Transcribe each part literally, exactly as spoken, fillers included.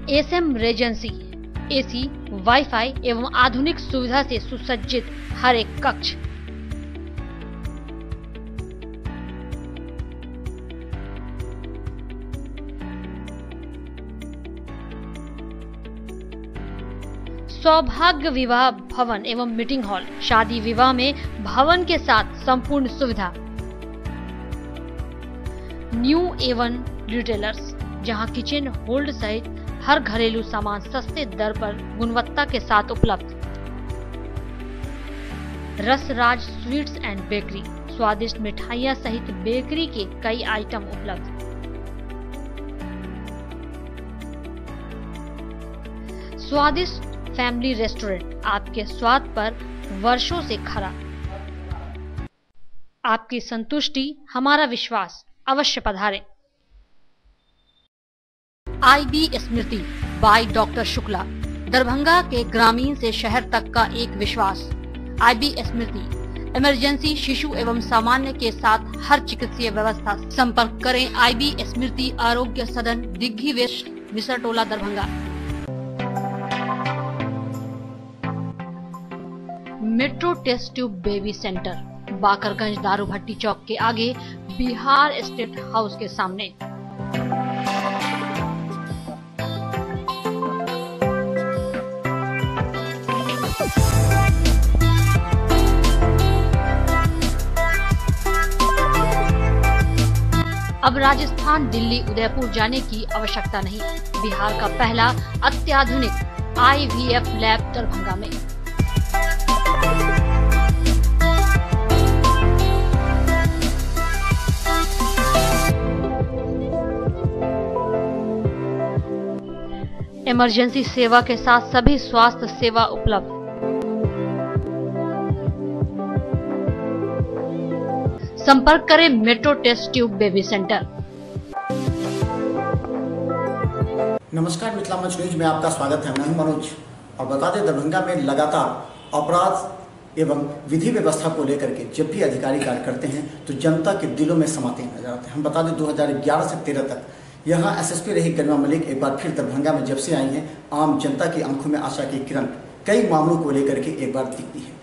SM Regency AC, wifi एवं आधुनिक सुविधा से सुसज्जित हर एक कक्ष। सौभाग्य विवाह भवन एवं मीटिंग हॉल, शादी विवाह में भवन के साथ संपूर्ण सुविधा। न्यू एवन रिटेलर्स, जहां किचन होल्ड सहित हर घरेलू सामान सस्ते दर पर गुणवत्ता के साथ उपलब्ध। रसराज स्वीट्स एंड बेकरी, स्वादिष्ट मिठाइयां सहित बेकरी के कई आइटम उपलब्ध। स्वादिष्ट फैमिली रेस्टोरेंट, आपके स्वाद पर वर्षों से खरा। आपकी संतुष्टि हमारा विश्वास, अवश्य पधारें। IB Smriti by doctor Shukla, Darbhanga के ग्रामीण से शहर तक का एक विश्वास। आईबी स्मृति, इमरजेंसी, शिशु एवं सामान्य के साथ हर चिकित्सीय व्यवस्था। संपर्क करें आईबी स्मृति आरोग्य सदन, Digghi west, Misartola, Darbhanga. Metro test tube baby centre, Bakarganj दारू भट्टी चौक के आगे, बिहार स्टेट हाउस के सामने। अब राजस्थान, दिल्ली, उदयपुर जाने की आवश्यकता नहीं। बिहार का पहला अत्याधुनिक आईवीएफ लैब दरभंगा में। इमरजेंसी सेवा के साथ सभी स्वास्थ्य सेवा उपलब्ध। संपर्क करें metro test tube baby centre. नमस्कार, मिथिला मंच न्यूज में आपका स्वागत है। मैं हूं मनोज और बता दें, दरभंगा में लगातार अपराध एवं विधि व्यवस्था को लेकर के जब भी अधिकारी कार्य करते हैं तो जनता के दिलों में समाते नजर आते हैं। हम बता दें, दो हज़ार ग्यारह से तेरह तक यहाँ एसएसपी रही गरिमा मलिक एक बार फिर दरभंगा में जब से आई हैं, आम जनता की आंखों में आशा की किरण कई मामलों को लेकर के एक बार दिखती है।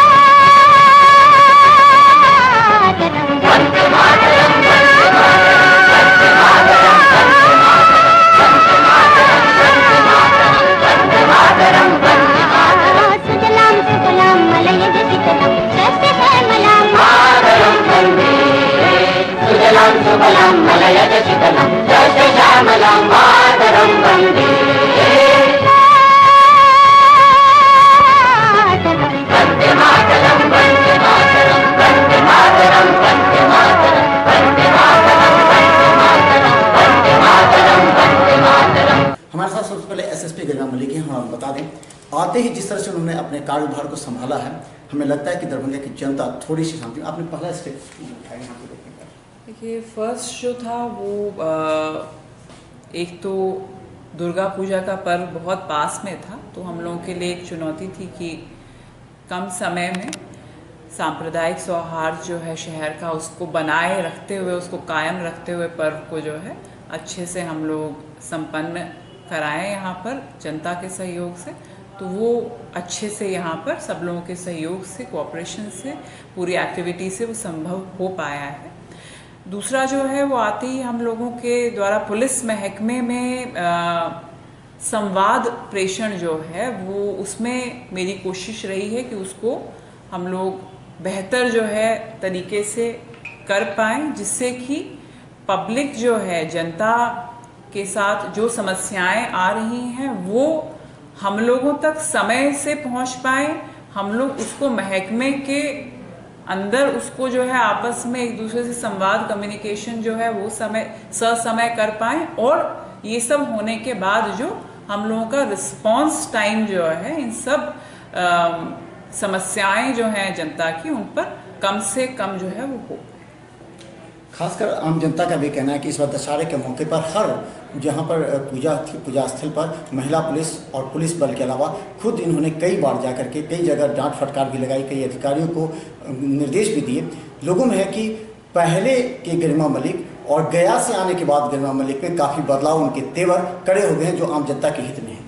हमारे साथ सबसे पहले एसएसपी गरिमा मलिक हैं। हम बता दें, आते ही जिस तरह से उन्होंने अपने कार्यभार को संभाला है, हमें लगता है कि दरभंगा की जनता थोड़ी सी शांति। आपने पहला स्टेप उठाया यहाँ पे देखने का? देखिए, फर्स्ट जो था वो आ, एक तो दुर्गा पूजा का पर्व बहुत पास में था, तो हम लोगों के लिए एक चुनौती थी कि कम समय में सांप्रदायिक सौहार्द जो है शहर का, उसको बनाए रखते हुए, उसको कायम रखते हुए पर्व को जो है अच्छे से हम लोग संपन्न कराएं यहाँ पर जनता के सहयोग से। तो वो अच्छे से यहाँ पर सब लोगों के सहयोग से, कोऑपरेशन से, पूरी एक्टिविटी से वो संभव हो पाया है। दूसरा जो है वो आते ही हम लोगों के द्वारा पुलिस महकमे में आ, संवाद प्रेषण जो है वो, उसमें मेरी कोशिश रही है कि उसको हम लोग बेहतर जो है तरीके से कर पाएं, जिससे कि पब्लिक जो है, जनता के साथ जो समस्याएं आ रही हैं वो हम लोगों तक समय से पहुंच पाए। हम लोग उसको महकमे के अंदर उसको जो है आपस में एक दूसरे से संवाद, कम्युनिकेशन जो है वो समय ससमय कर पाए। और ये सब होने के बाद जो हम लोगों का रिस्पांस टाइम जो है इन सब आ, समस्याएं जो हैं जनता की, उन पर कम से कम जो है वो हो। खासकर आम जनता का भी कहना है कि इस बार दशहरे के मौके पर हर जहां पर पूजा थी, पूजा स्थल पर महिला पुलिस और पुलिस बल के अलावा खुद इन्होंने कई बार जाकर के कई जगह डांट फटकार भी लगाई, कई अधिकारियों को निर्देश भी दिए। लोगों में है कि पहले के गरिमा मलिक और गया से आने के बाद गरिमा मलिक में काफ़ी बदलाव, उनके तेवर कड़े हो गए हैं जो आम जनता के हित में है।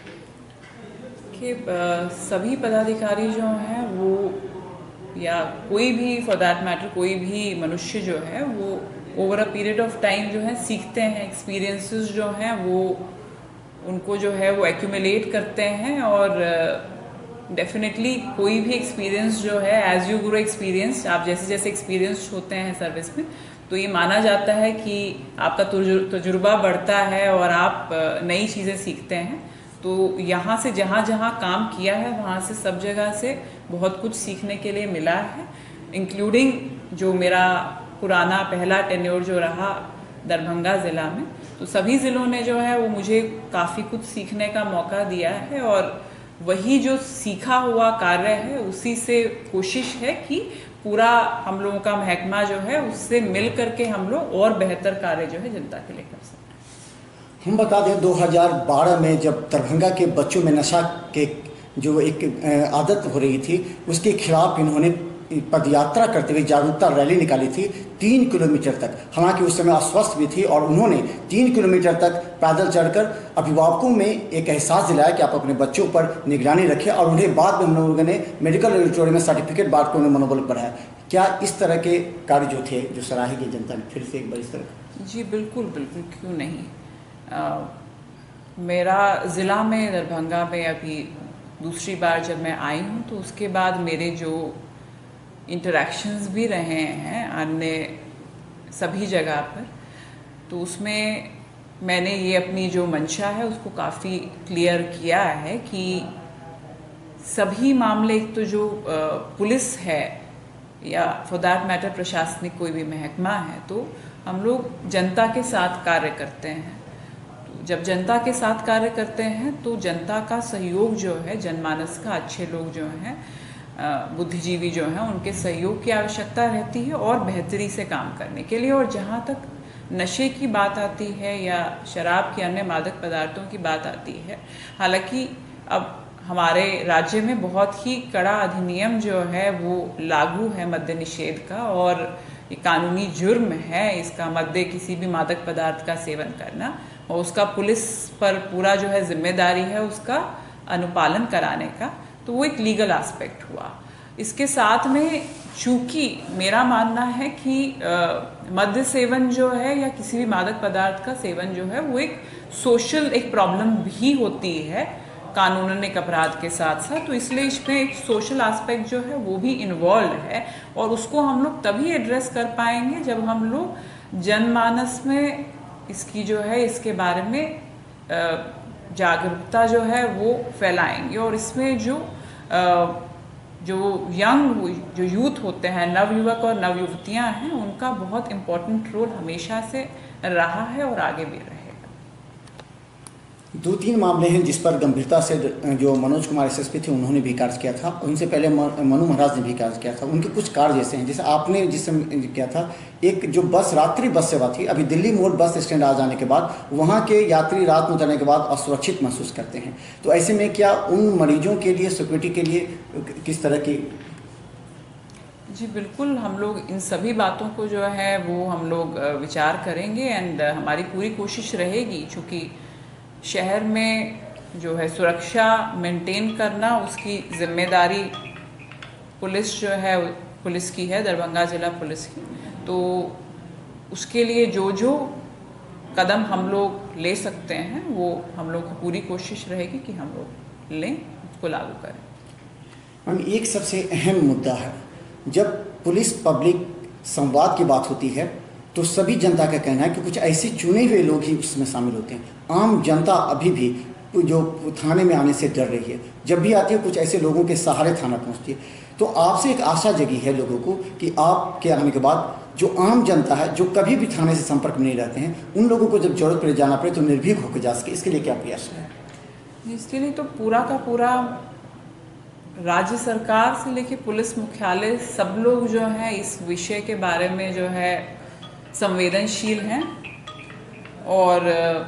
कि सभी पदाधिकारी जो हैं वो, या कोई भी फॉर दैट मैटर कोई भी मनुष्य जो है वो over a period of time जो है सीखते हैं, एक्सपीरियंसेस जो हैं वो उनको जो है वो एक्यूमुलेट करते हैं। और डेफिनेटली uh, कोई भी एक्सपीरियंस जो है, एज यू ग्रो एक्सपीरियंस, आप जैसे जैसे एक्सपीरियंस होते हैं सर्विस में, तो ये माना जाता है कि आपका तजुर्बा बढ़ता है और आप नई चीज़ें सीखते हैं। तो यहाँ से जहाँ जहाँ काम किया है वहाँ से सब जगह से बहुत कुछ सीखने के लिए मिला है, इंक्लूडिंग जो मेरा पुराना पहला टेन्योर जो रहा दरभंगा ज़िला में। तो सभी ज़िलों ने जो है वो मुझे काफ़ी कुछ सीखने का मौका दिया है, और वही जो सीखा हुआ कार्य है उसी से कोशिश है कि पूरा हम लोगों का महकमा जो है उससे मिल करके हम लोग और बेहतर कार्य जो है जनता के लिए कर सकते हैं। हम बता दें दो हज़ार बारह में जब दरभंगा के बच्चों में नशा के जो एक आदत हो रही थी उसके खिलाफ इन्होंने पदयात्रा करते हुए जागरूकता रैली निकाली थी तीन किलोमीटर तक। हालांकि उस समय अस्वस्थ भी थी और उन्होंने तीन किलोमीटर तक पैदल चढ़कर अभिभावकों में एक एहसास दिलाया कि आप अपने बच्चों पर निगरानी रखें, और उन्हें बाद में हम लोगों ने मेडिकल लेबोरेटरी में सर्टिफिकेट बांट कर उन्हें मनोबल बढ़ाया। क्या इस तरह के कार्य जो थे जो सराहे गई जनता ने फिर से एक बार इस तरह? जी बिल्कुल बिल्कुल, क्यों नहीं। आ, मेरा ज़िला में दरभंगा में अभी दूसरी बार जब मैं आई हूँ तो उसके बाद मेरे जो इंटरेक्शंस भी रहे हैं अन्य सभी जगह पर, तो उसमें मैंने ये अपनी जो मंशा है उसको काफ़ी क्लियर किया है कि सभी मामले, एक तो जो पुलिस है या फॉर दैट मैटर प्रशासनिक कोई भी महकमा है, तो हम लोग जनता के साथ कार्य करते हैं। तो जब जनता के साथ कार्य करते हैं तो जनता का सहयोग जो है, जनमानस का, अच्छे लोग जो हैं, बुद्धिजीवी जो हैं, उनके सहयोग की आवश्यकता रहती है और बेहतरी से काम करने के लिए। और जहाँ तक नशे की बात आती है या शराब की अन्य मादक पदार्थों की बात आती है, हालांकि अब हमारे राज्य में बहुत ही कड़ा अधिनियम जो है वो लागू है मद्य निषेध का, और ये कानूनी जुर्म है इसका मद्य किसी भी मादक पदार्थ का सेवन करना, और उसका पुलिस पर पूरा जो है जिम्मेदारी है उसका अनुपालन कराने का। तो वो एक लीगल एस्पेक्ट हुआ। इसके साथ में चूंकि मेरा मानना है कि मद्य सेवन जो है या किसी भी मादक पदार्थ का सेवन जो है वो एक सोशल एक प्रॉब्लम भी होती है कानूनन एक अपराध के साथ साथ, तो इसलिए इसमें एक सोशल एस्पेक्ट जो है वो भी इन्वॉल्व है, और उसको हम लोग तभी एड्रेस कर पाएंगे जब हम लोग जनमानस में इसकी जो है इसके बारे में जागरूकता जो है वो फैलाएंगे। और इसमें जो जो यंग जो यूथ होते हैं, नवयुवक और नवयुवतियां हैं, उनका बहुत इम्पोर्टेंट रोल हमेशा से रहा है और आगे भी रहेगा। दो तीन मामले हैं जिस पर गंभीरता से जो मनोज कुमार एसएसपी थे उन्होंने भी कार्य किया था, उनसे पहले मनु महाराज ने भी कार्य किया था। उनके कुछ कार्य जैसे हैं, जैसे आपने जिस समय किया था, एक जो बस रात्रि बस सेवा थी, अभी दिल्ली मोड़ बस स्टैंड आ जाने के बाद वहाँ के यात्री रात में उतरने के बाद असुरक्षित महसूस करते हैं, तो ऐसे में क्या उन मरीजों के लिए सिक्योरिटी के लिए किस तरह की? जी बिल्कुल, हम लोग इन सभी बातों को जो है वो हम लोग विचार करेंगे, एंड हमारी पूरी कोशिश रहेगी, चूँकि शहर में जो है सुरक्षा मेंटेन करना उसकी जिम्मेदारी पुलिस जो है पुलिस की है, दरभंगा ज़िला पुलिस की। तो उसके लिए जो जो कदम हम लोग ले सकते हैं वो हम लोग की पूरी कोशिश रहेगी कि हम लोग लें, उसको लागू करें। हम एक सबसे अहम मुद्दा है, जब पुलिस पब्लिक संवाद की बात होती है तो सभी जनता का कहना है कि कुछ ऐसे चुने हुए लोग ही उसमें शामिल होते हैं। आम जनता अभी भी जो थाने में आने से डर रही है, जब भी आती है कुछ ऐसे लोगों के सहारे थाना पहुंचती है। तो आपसे एक आशा जगी है लोगों को कि आपके आने के बाद जो आम जनता है, जो कभी भी थाने से संपर्क में नहीं रहते हैं, उन लोगों को जब जरूरत पड़े जाना पड़े तो निर्भीक होकर जा सके, इसके लिए क्या प्रयास है? इसके लिए तो पूरा का पूरा राज्य सरकार से लेके पुलिस मुख्यालय सब लोग जो है इस विषय के बारे में जो है संवेदनशील हैं, और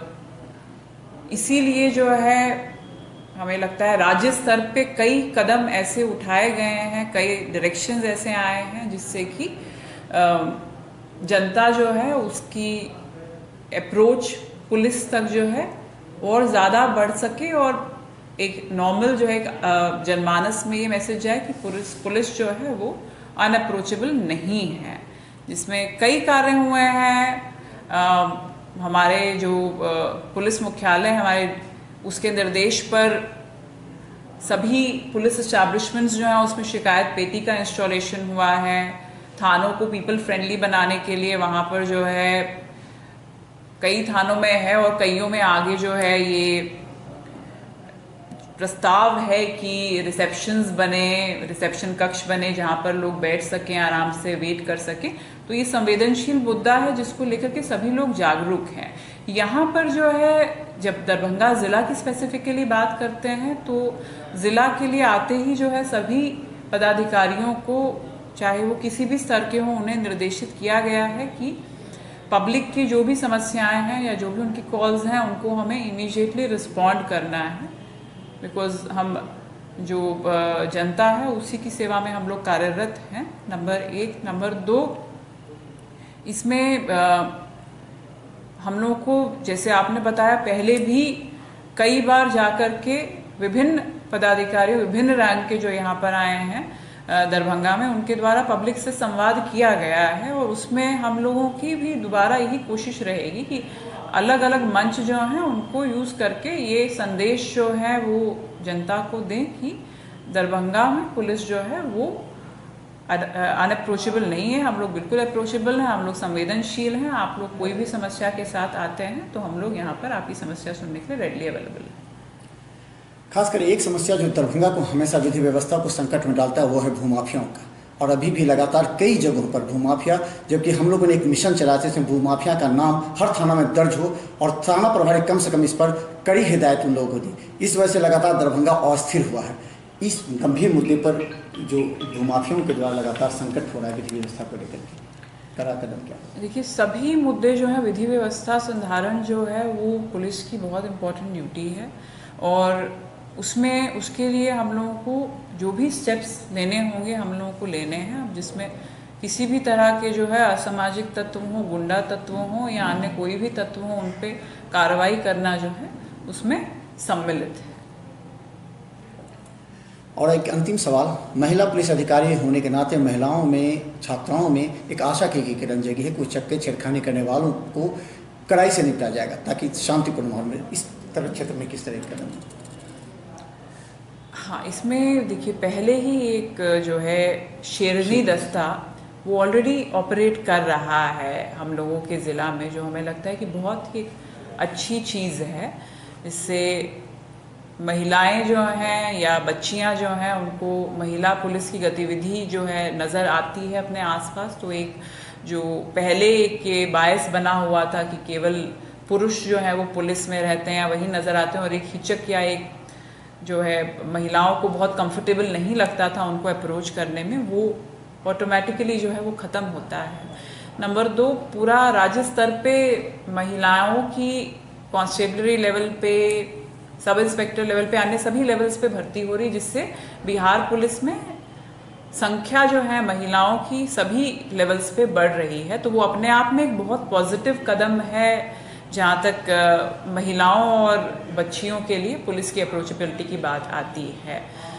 इसीलिए जो है हमें लगता है राज्य स्तर पे कई कदम ऐसे उठाए गए हैं, कई डायरेक्शंस ऐसे आए हैं जिससे कि जनता जो है उसकी अप्रोच पुलिस तक जो है और ज़्यादा बढ़ सके और एक नॉर्मल जो है जनमानस में ये मैसेज जाए कि पुलिस पुलिस जो है वो अनअप्रोचेबल नहीं है, जिसमें कई कार्य हुए हैं। हमारे जो पुलिस मुख्यालय हमारे उसके निर्देश पर सभी पुलिस एस्टैब्लिशमेंट्स जो हैं उसमें शिकायत पेटी का इंस्टॉलेशन हुआ है। थानों को पीपल फ्रेंडली बनाने के लिए वहाँ पर जो है कई थानों में है और कईयों में आगे जो है ये प्रस्ताव है कि रिसेप्शंस बने, रिसेप्शन कक्ष बने जहाँ पर लोग बैठ सकें, आराम से वेट कर सकें। तो ये संवेदनशील मुद्दा है जिसको लेकर के सभी लोग जागरूक हैं। यहाँ पर जो है जब दरभंगा ज़िला की स्पेसिफिकली बात करते हैं तो ज़िला के लिए आते ही जो है सभी पदाधिकारियों को, चाहे वो किसी भी स्तर के हों, उन्हें निर्देशित किया गया है कि पब्लिक की जो भी समस्याएं हैं या जो भी उनकी कॉल्स हैं उनको हमें इमीडिएटली रिस्पॉन्ड करना है, बिकॉज हम जो जनता है उसी की सेवा में हम लोग कार्यरत हैं। नंबर एक। नंबर दो, इसमें आ, हम लोगों को जैसे आपने बताया पहले भी कई बार जाकर के विभिन्न पदाधिकारी विभिन्न रैंक के जो यहाँ पर आए हैं दरभंगा में, उनके द्वारा पब्लिक से संवाद किया गया है और उसमें हम लोगों की भी दोबारा यही कोशिश रहेगी कि अलग अलग मंच जो हैं उनको यूज़ करके ये संदेश जो है वो जनता को दें कि दरभंगा में पुलिस जो है वो अनअप्रोचेबल नहीं है। हम लोग बिल्कुल अप्रोचेबल हैं, हम लोग संवेदनशील हैं। आप लोग कोई भी समस्या के साथ आते हैं तो हम लोग यहाँ पर आपकी समस्या सुनने के लिए रेडली अवेलेबल हैं। खासकर एक समस्या जो दरभंगा को हमेशा विधि व्यवस्था को संकट में डालता है वो है भूमाफियाओं का, और अभी भी लगातार कई जगहों पर भूमाफिया, जबकि हम लोगों ने एक मिशन चलाया जिसमें भूमाफिया का नाम हर थाना में दर्ज हो और थाना प्रभारी कम से कम इस पर कड़ी हिदायत उन लोगों को दी। इस वजह से लगातार दरभंगा अस्थिर हुआ है। इस गंभीर मुद्दे पर जो भूमाफियाओं के द्वारा लगातार संकट हो रहा है विधि व्यवस्था को लेकर के, कड़ा कदम क्या? देखिए, सभी मुद्दे जो है विधि व्यवस्था संधारण जो है वो पुलिस की बहुत इम्पोर्टेंट ड्यूटी है और उसमें उसके लिए हम लोगों को जो भी स्टेप्स लेने होंगे हम लोगों को लेने हैं, जिसमें किसी भी तरह के जो है असामाजिक तत्व हों, गुंडा तत्व हों या अन्य कोई भी तत्व हों, उन पर कार्रवाई करना जो है उसमें सम्मिलित है। और एक अंतिम सवाल, महिला पुलिस अधिकारी होने के नाते महिलाओं में, छात्राओं में एक आशा की किरण जगी है, कुछ चक्के छेड़खानी करने वालों को कड़ाई से निपटा जाएगा ताकि शांतिपूर्ण माहौल में। इस तरह क्षेत्र में किस तरह कदम? हाँ, इसमें देखिए पहले ही एक जो है शेरनी दस्ता वो ऑलरेडी ऑपरेट कर रहा है हम लोगों के ज़िला में, जो हमें लगता है कि बहुत ही अच्छी चीज़ है। इससे महिलाएं जो हैं या बच्चियां जो हैं उनको महिला पुलिस की गतिविधि जो है नज़र आती है अपने आसपास। तो एक जो पहले के बायस बना हुआ था कि केवल पुरुष जो है वो पुलिस में रहते हैं या वही नज़र आते हैं और एक हिचक या एक जो है महिलाओं को बहुत कंफर्टेबल नहीं लगता था उनको अप्रोच करने में, वो ऑटोमेटिकली जो है वो ख़त्म होता है। नंबर दो, पूरा राज्य स्तर पे महिलाओं की कांस्टेबलरी लेवल पे, सब इंस्पेक्टर लेवल पे, अन्य सभी लेवल्स पे भर्ती हो रही, जिससे बिहार पुलिस में संख्या जो है महिलाओं की सभी लेवल्स पे बढ़ रही है। तो वो अपने आप में एक बहुत पॉजिटिव कदम है जहाँ तक महिलाओं और बच्चियों के लिए पुलिस की अप्रोचेबिलिटी की बात आती है।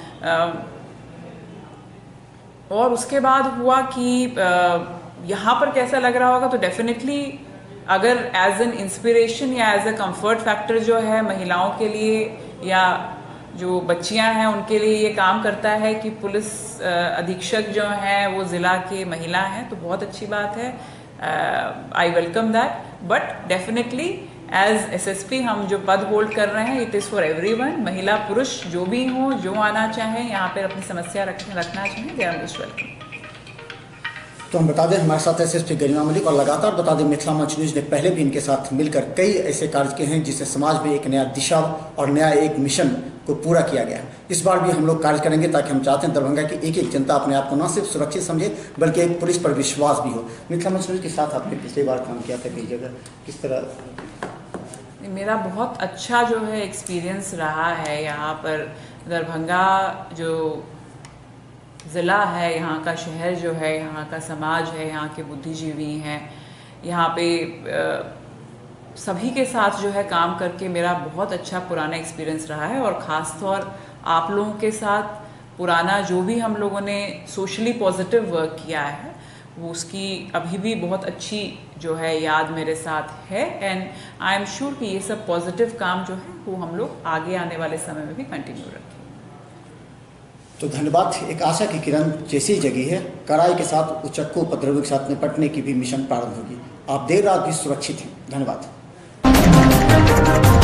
और उसके बाद हुआ कि यहाँ पर कैसा लग रहा होगा, तो डेफिनेटली अगर एज एन इंस्पिरेशन या एज अ कंफर्ट फैक्टर जो है महिलाओं के लिए या जो बच्चियां हैं उनके लिए ये काम करता है कि पुलिस अधीक्षक जो हैं वो ज़िला के महिला हैं, तो बहुत अच्छी बात है। I welcome that, but definitely as SSP हम जो पद होल्ड कर रहे हैं इट इज़ फॉर एवरीवन, महिला पुरुष जो भी हो, जो आना चाहें यहाँ पर अपनी समस्या रख, रखना चाहें, दे आर मोस्ट वेलकम। तो हम बता दें हमारे साथ एसएसपी गरिमा मलिक, और लगातार बता दें मिथिला मंच न्यूज़ ने पहले भी इनके साथ मिलकर कई ऐसे कार्य किए हैं जिससे समाज में एक नया दिशा और नया एक मिशन को पूरा किया गया है। इस बार भी हम लोग कार्य करेंगे ताकि हम चाहते हैं दरभंगा की एक एक जनता अपने आप को न सिर्फ सुरक्षित समझे बल्कि एक पुलिस पर विश्वास भी हो। मिथिला मंच न्यूज़ के साथ आपने पिछली बार काम किया था कई जगह, किस तरह? मेरा बहुत अच्छा जो है एक्सपीरियंस रहा है यहाँ पर। दरभंगा जो ज़िला है, यहाँ का शहर जो है, यहाँ का समाज है, यहाँ के बुद्धिजीवी हैं, यहाँ पे सभी के साथ जो है काम करके मेरा बहुत अच्छा पुराना एक्सपीरियंस रहा है। और ख़ास तौर आप लोगों के साथ पुराना जो भी हम लोगों ने सोशली पॉजिटिव वर्क किया है वो उसकी अभी भी बहुत अच्छी जो है याद मेरे साथ है। एंड आई एम श्योर कि ये सब पॉजिटिव काम जो है वो हम लोग आगे आने वाले समय में भी कंटिन्यू रखें। तो धन्यवाद। एक आशा की किरण जैसी जगी है, कड़ाई के साथ उचक्कू उपद्रवी के साथ निपटने की भी मिशन प्रारंभ होगी। आप देर रात भी सुरक्षित हैं। धन्यवाद।